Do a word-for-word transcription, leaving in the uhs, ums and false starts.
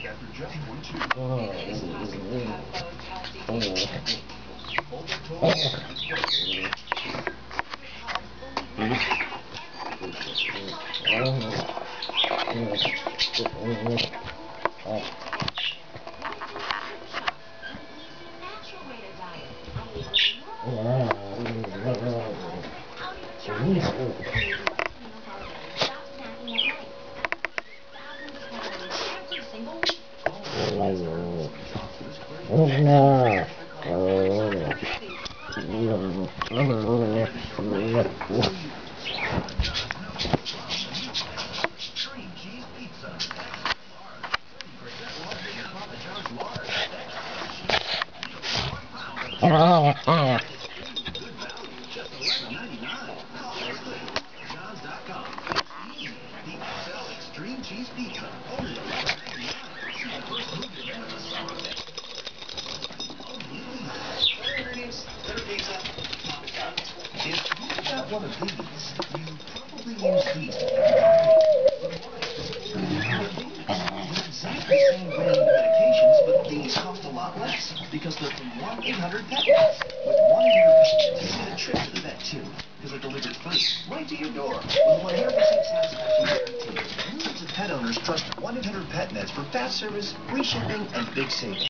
after just one chew. Extreme cheese pizza. Only eleven ninety-nine. First move your man in the summer. Better pizza. If you've got one of these, you probably use these to have It's exactly the same brand of medications, but these cost a lot less because they're from one eight hundred pet Vets. With one eight hundred pet Vets, you get a trip to the vet too, because they're delivered free, right to your door, with one hundred percent satisfaction guarantee. Millions of pet owners trust one eight hundred pet Vets for fast service, free shipping, and big savings.